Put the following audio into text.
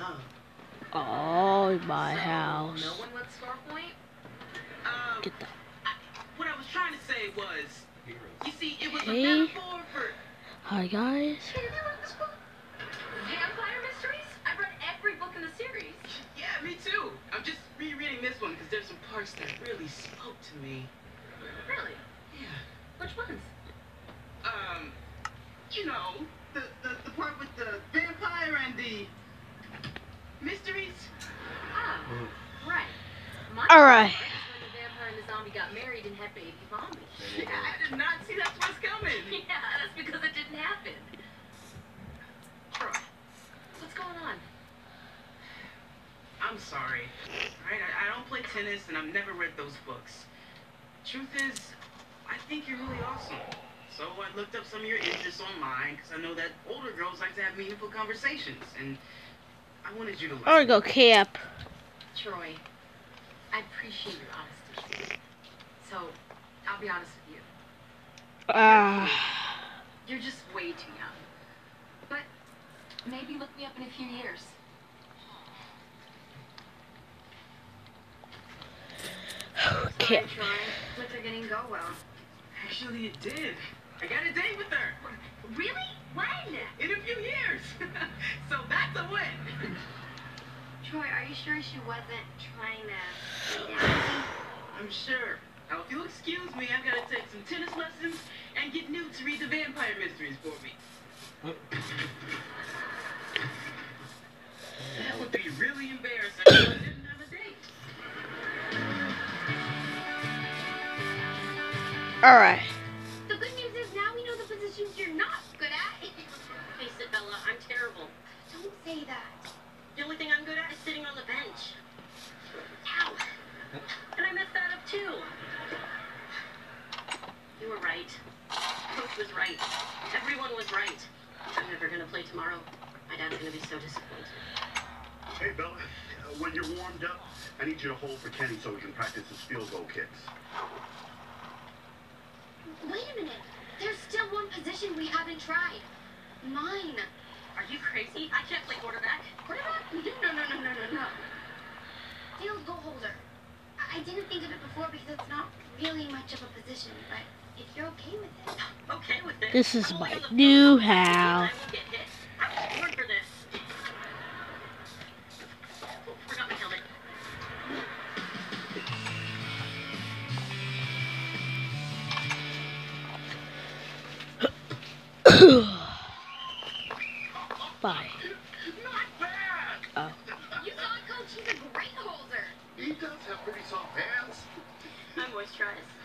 No. Oh, my house. No one wants Starpoint? Get that. What I was trying to say was, you see, it was a Hey. metaphor for... Hi, guys. Vampire Mysteries? I've read every book in the series. Yeah, me too. I'm just rereading this one because there's some parts that really spoke to me. Really? Yeah. Which ones? You know, the part with the vampire and the mysteries. Ah, right. My Alright. favorite is when the vampire and the zombie got married and had baby zombies. Yeah, I did not see that twist coming. Yeah, that's because it didn't happen. Troy, What's going on? I'm sorry. Right? I don't play tennis and I've never read those books. Truth is, I think you're really awesome. So I looked up some of your interests online because I know that older girls like to have meaningful conversations, and I wanted you to I'm gonna go camp. Troy, I appreciate your honesty. So, I'll be honest with you. You're just way too young. But maybe look me up in a few years. Camp. Sorry, Troy. Looks like it didn't go well. Actually, it did. I got a date with her. Really? When? In a few years. So that's a win. Troy, are you sure she wasn't trying to date anything? I'm sure. Now, if you'll excuse me, I've got to take some tennis lessons and get Newt to read the vampire mysteries for me. That would be really embarrassing if I didn't have a date. Alright. The good news is now we know the positions you're not good at. Face it, Bella, I'm terrible. Don't say that. The only thing I'm good at is sitting on the bench. Ow! And I messed that up too. You were right. Coach was right. Everyone was right. I'm never gonna play tomorrow. My dad's gonna be so disappointed. Hey, Bella, when you're warmed up, I need you to hold for Kenny so we can practice his field goal kicks. Wait a minute. There's still one position we haven't tried. Mine. Are you crazy? I can't play quarterback. Quarterback? No. Field goal holder. I didn't think of it before because it's not really much of a position, but if you're okay with it. Okay with it. This is I'm my only on the new field. I house. will get hit. I was born for this. Oh, forgot my helmet. Bye. Not bad! Oh. You saw it, Coach. He's a great holder. He does have pretty soft hands. I'm moisturized.